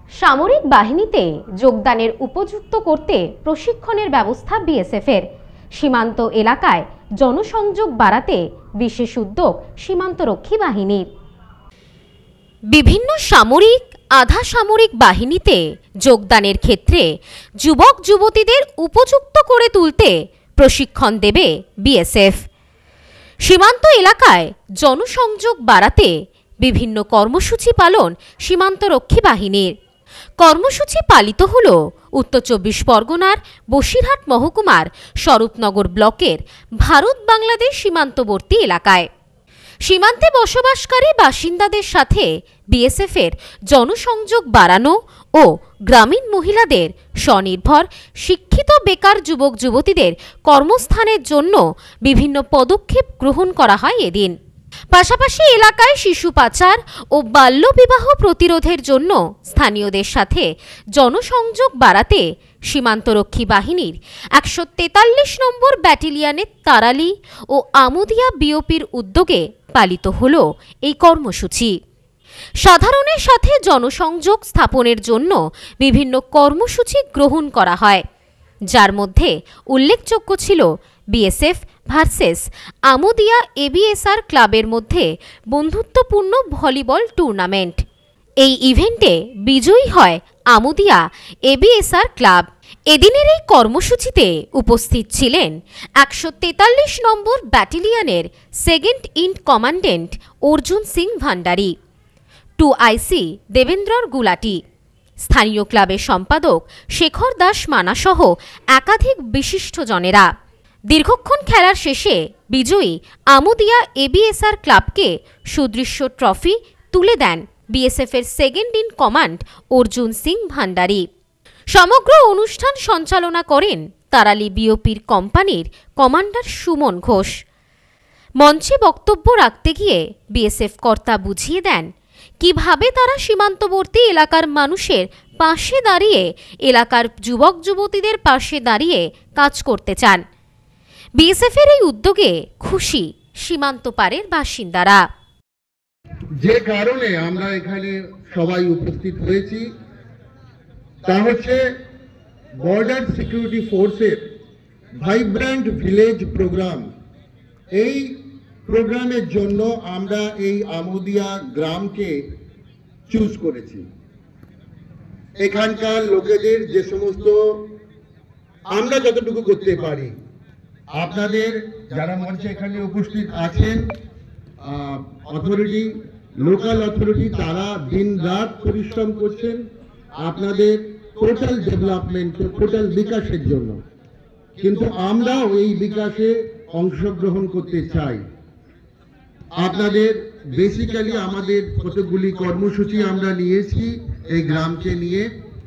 সামরিক বাহিনীতে যোগদানের উপযুক্ত করতে প্রশিক্ষণের ব্যবস্থা বিএসএফের। সীমান্ত এলাকায় জনসংযোগ বাড়াতে বিশেষ উদ্যোগ সীমান্তরক্ষী বাহিনীর। বিভিন্ন সামরিক আধা সামরিক বাহিনীতে যোগদানের ক্ষেত্রে যুবক যুবতীদের উপযুক্ত করে তুলতে প্রশিক্ষণ দেবে বিএসএফ। সীমান্ত এলাকায় জনসংযোগ বাড়াতে বিভিন্ন কর্মসূচি পালন সীমান্তরক্ষী বাহিনীর। কর্মসূচি পালিত হল উত্তর ২৪ পরগনার বসিরহাট মহকুমার স্বরূপনগর ব্লকের ভারত বাংলাদেশ সীমান্তবর্তী এলাকায়। সীমান্তে বসবাসকারী বাসিন্দাদের সাথে বিএসএফের জনসংযোগ বাড়ানো ও গ্রামীণ মহিলাদের স্বনির্ভর শিক্ষিত বেকার যুবক যুবতীদের কর্মস্থানের জন্য বিভিন্ন পদক্ষেপ গ্রহণ করা হয় এদিন। পাশাপাশি এলাকায় শিশু পাচার ও বাল্যবিবাহ প্রতিরোধের জন্য স্থানীয়দের সাথে জনসংযোগ বাড়াতে সীমান্তরক্ষী বাহিনীর ১৪৩ নম্বর ব্যাটালিয়নের তারালি ও আমুদিয়া বিওপির উদ্যোগে পালিত হল এই কর্মসূচি। সাধারণের সাথে জনসংযোগ স্থাপনের জন্য বিভিন্ন কর্মসূচি গ্রহণ করা হয়, যার মধ্যে উল্লেখযোগ্য ছিল বিএসএফ ভার্সেস আমুদিয়া এবিএসআর ক্লাবের মধ্যে বন্ধুত্বপূর্ণ ভলিবল টুর্নামেন্ট। এই ইভেন্টে বিজয়ী হয় আমুদিয়া এবিএসআর ক্লাব। এদিনের এই কর্মসূচিতে উপস্থিত ছিলেন ১৪৩ নম্বর ব্যাটালিয়নের second in commandant Arjun Singh Bhandari, 2IC Devendra Gulati, স্থানীয় ক্লাবের সম্পাদক শেখর দাস মানাসহ একাধিক বিশিষ্টজনেরা। দীর্ঘক্ষণ খেলার শেষে বিজয়ী আমুদিয়া এবিএসআর ক্লাবকে সুদৃশ্য ট্রফি তুলে দেন বিএসএফের second in command Arjun Singh Bhandari. সমগ্র অনুষ্ঠান সঞ্চালনা করেন তারালি বিওপির কোম্পানির কমান্ডার সুমন ঘোষ। মঞ্চে বক্তব্য রাখতে গিয়ে বিএসএফ কর্তা বুঝিয়ে দেন কিভাবে তারা সীমান্তবর্তী এলাকার মানুষের পাশে দাঁড়িয়ে এলাকার যুবক যুবতীদের পাশে দাঁড়িয়ে কাজ করতে চান। বিএসএফের এই উদ্যোগে খুশি সীমান্ত পারের বাসিন্দারা। যে কারণে আমরা এখানে সবাই উপস্থিত হয়েছি তা হচ্ছে বর্ডার সিকিউরিটি ফোর্সের ভাইব্রেন্ট ভিলেজ প্রোগ্রাম। এই প্রোগ্রামের জন্য আমরা এই আমুদিয়া গ্রামকে চুজ করেছি। এখানকার লোকেদের যে সমস্ত আমরা যতটুকু করতে পারি, আপনাদের যারা মঞ্চে এখানে উপস্থিত আছেন অথরিটি, লোকাল অথরিটি, তারা দিন রাত পরিশ্রম করছেন আপনাদের টোটাল ডেভেলপমেন্ট, টোটাল বিকাশের জন্য। কিন্তু আমরাও এই বিকাশে অংশগ্রহণ করতে চাই। আপনাদের বেসিক্যালি আমাদের কতগুলি কর্মসূচি আমরা নিয়েছি এই গ্রামকে নিয়ে।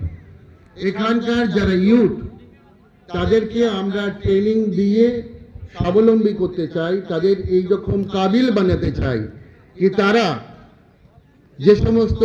এখানকার যারা ইউথ তাদেরকে আমরা ট্রেনিং দিয়ে স্বাবলম্বী করতে চাই, তাদের এই রকম কাবিল বানাতে চাই কি তারা যে সমস্ত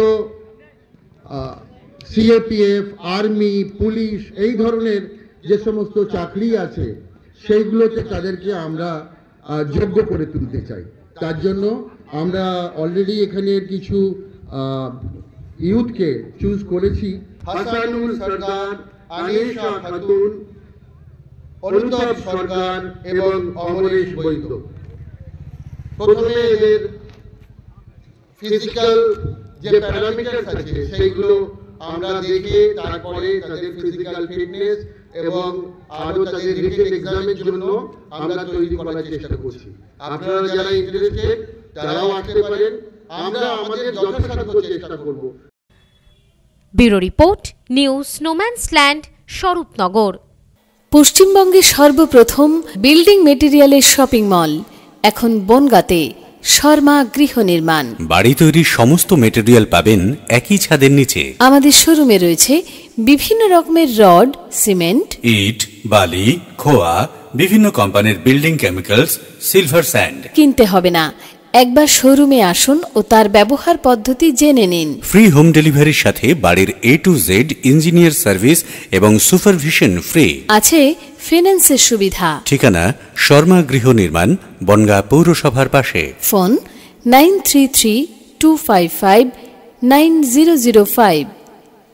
সিএপিএফ, আর্মি, পুলিশ এই ধরনের যে সমস্ত চাকরি আছে সেইগুলোতে তাদেরকে আমরা যোগ্য করে তুলতে চাই। তার জন্য আমরা অলরেডি এখানের কিছু ইউথকে চুজ করেছি। হাসানুল সরকার, আনিশা খাতুন, অনুতাপ সরকার এবং অমরেশ বৈদ্য। প্রথমে এদের ফিজিক্যাল যে প্যারামিটারস আছে সেইগুলো আমরা দেখে তারপরে তাদের ফিজিক্যাল ফিটনেস এবং আরো তাদের রিটেন এক্সামের জন্য আমরা তৈরি করার চেষ্টা করছি। আপনারা যারা ইন্টারেস্টেড তারাও আসতে পারেন, আমরা আমাদের যথাসাধ্য চেষ্টা করব। ব্যুরো রিপোর্ট, নিউজ স্নোম্যান্সল্যান্ড, স্বরূপনগর। পশ্চিমবঙ্গের সর্বপ্রথম বিল্ডিং মেটেরিয়ালের শপিং মল এখন বনগাঁতে। শর্মা গৃহ নির্মাণ। বাড়ি তৈরির সমস্ত মেটেরিয়াল পাবেন একই ছাদের নিচে। আমাদের শোরুমে রয়েছে বিভিন্ন রকমের রড, সিমেন্ট, ইট, বালি, খোয়া, বিভিন্ন কোম্পানির বিল্ডিং কেমিক্যালস, সিলভার স্যান্ড। কিনতে হবে না, একবার শোরুমে আসুন ও তার ব্যবহার পদ্ধতি জেনে নিন। ফ্রি হোম ডেলিভারির সাথে বাড়ির A to Z engineer service এবং সুপারভিশন ফ্রি। আছে ফিন্যান্সের সুবিধা। ঠিকানা শর্মা গৃহ নির্মাণ, বনগাঁ পৌরসভার পাশে। ফোন 9332559005।